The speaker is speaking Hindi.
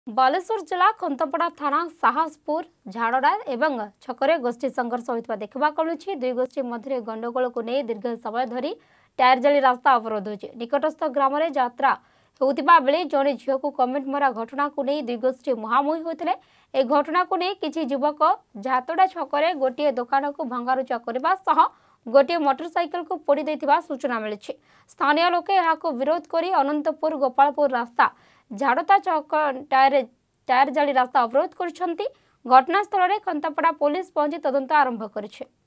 बालेश्वर जिला खंतपड़ा थाना साहसपुर झाड़रा एवं छकरे गोष्ठी संघर्ष होता देखा मिलूँ। दुई गोष्ठी मध्य गंडगोल को नहीं दीर्घ समय धरी टायर जाली रास्ता अवरोध हो निकटस्थ ग्राम में यात्रा होता बेले जड़े झील को कमेंट मरा घटना को नहीं दुई गोष्ठी मुहांमुही होते। ए घटना को नहीं किसी युवक झातड़ा छकरे गोटे दुकान को भंगारुजा करने गोटे मोटरसाइकेल को पोड़ी देथिबा सूचना मिली। स्थानीय लोके यहाँ विरोध कर अनंतपुर गोपालपुर रास्ता झाड़ता चौक टायर जाली रास्ता अवरोध कर घटनास्थल में खंतपड़ा पुलिस पहुंची तदंत आरंभ करिছে।